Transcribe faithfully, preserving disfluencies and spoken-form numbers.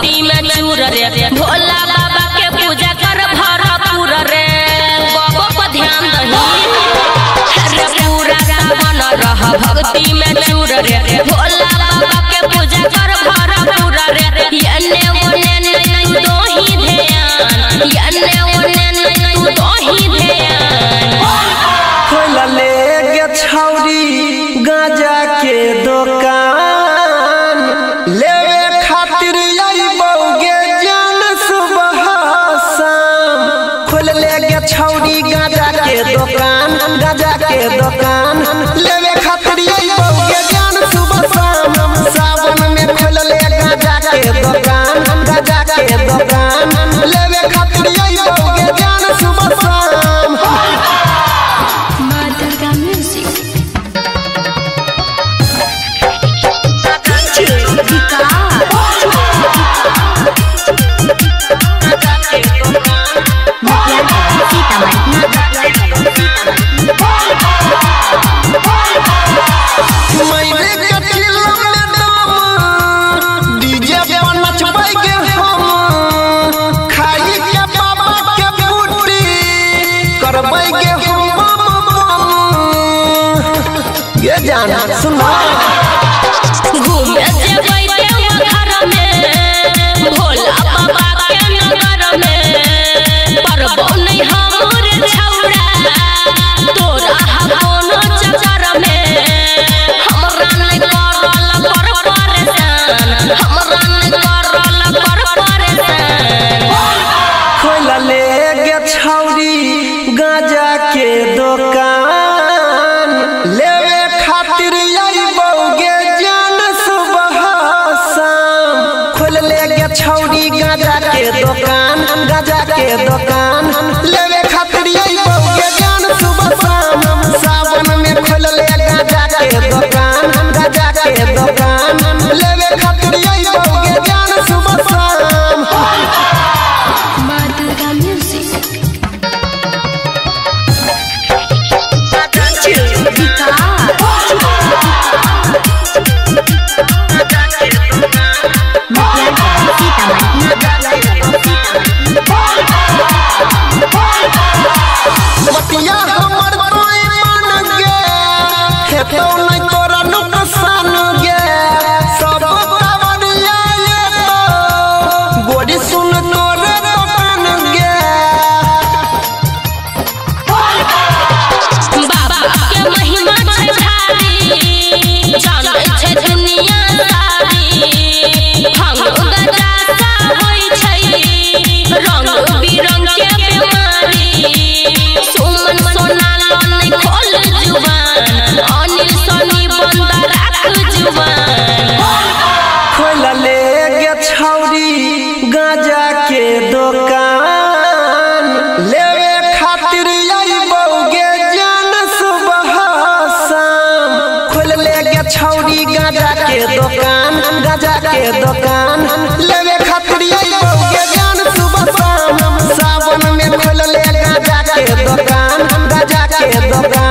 भक्ति में चूर रे भोला बाबा के पूजा कर भरपूर रे बाबा पर ध्यान दही रे पूरा सावन रह भक्ति में चूर रे भोला बाबा के पूजा कर भरपूर रे यने ओने नहीं तो ही ध्यान यने ओने नहीं तो ही ध्यान खोला ले गे छौरी गाजा के दुकान लेवे खातिर आई बौगे जान सुबह शाम खोल ले गे छौरी गाजा के दुकान गाजा के दुकान लेवे खातिर आई बौगे जान सुबह शाम सावन में खोल ले गाजा के दुकान गाजा के दुकान लेवे खातिर आई बौगे जान सुबह शाम ये जाना सुना घूमे जेबै देवघर में भोला बाबा के नगर में परबो नहीं हमर छौड़ा तोरा कोनो चक्कर में हमरा नहीं करल कर परेशान हमरा नहीं करल कर परेशान खोला ले गे छौरी गाजा के दुकान लेवे खातिर आई बौगे जान सुबह शाम खोल ले गे छौरी गाजा के दुकान गाजा के दुकान लेवे खातिर आई बौगे जान सुबह शाम सावन में खोल ले गाजा के दुकान गाजा के दुकान लेवे खातिर आई बौगे जान सुबह शाम बतिया हमर तोय मान गे हेतौ नै तोरा नुकसान गे सब कावड़िया ये तो गोरी सुन तोरे दुकान गे बाबा के महिमा छै भारी जानै छै दुनिया सारी भांग गजा सा होई छै रंग बिरंग के बीमारी सुमन सोना नहीं खोल जुबान अनिल सोनी बंद राख जुबान खोला ले गे छौरी गाजा के दुकान लेवे खातिर आई बौगे जान सुबह शाम खोल ले गे छौरी गाजा के दुकान गाजा के दुकान लेवे खातिर आई बौगे जान सुबह शाम सावन में खोल ले गाजा के दुकान गाजा के दुकान